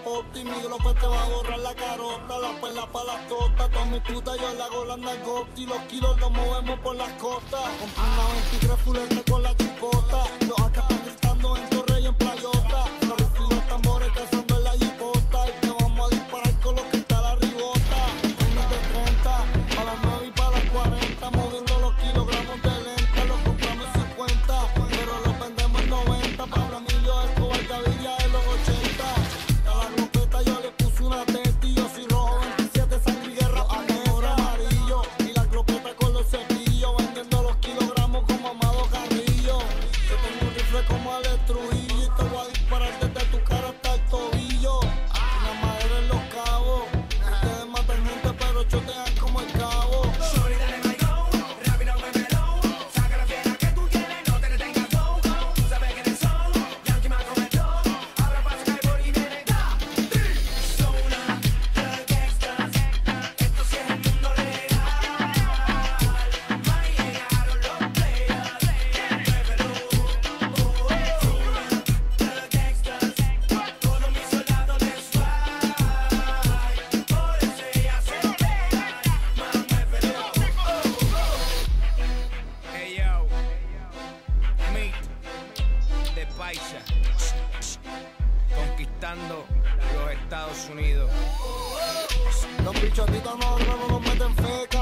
pota y mi globo te va a borrar la carota, la perla pa' la tota, toda mi puta yo la hago la y los kilos los movemos por las costas. Compré una 23 fulete con la chipota, los acá están gritando en Torrey y en Playota, los rifles y los tambores cazando en la jipota, y te vamos a disparar con los que está la ribota. Unos de 30, pa' las 9 y pa' las 40, moviendo los kilogramos de lenta, los compramos en 50, pero los vendemos en 90, para Emilio Escobar Gaviria en los 80. A la glopeta yo le puse una teta y yo soy rojo 27, sangre y guerra, ahora amarillo, y la glopeta con los cepillos, vendiendo los kilogramos como Amado Carrillo. Yo tengo un rifle como Alex Trujillo y te voy a disparar desde tu cara hasta el tobillo. La madera en los cabos, ustedes matan gente pero chotean como el cabo. Shorty, dale maigón, rápido muévelo, saca la fiera que tú tienes, no te detengas, go, go. Tú sabes quiénes son, Yankee más comentó, ahora pasa Skyboard y viene da. Zona de gangsters, esto sí es el mundo legal. Ahí llegaron los players, muévelo. Zona de gangsters, todos mis soldados de swag, por eso ella se pega, más muévelo. Hey yo, Meet de Paisa, conquistando los Estados Unidos. Los bichotitos nosotros no nos meten feca.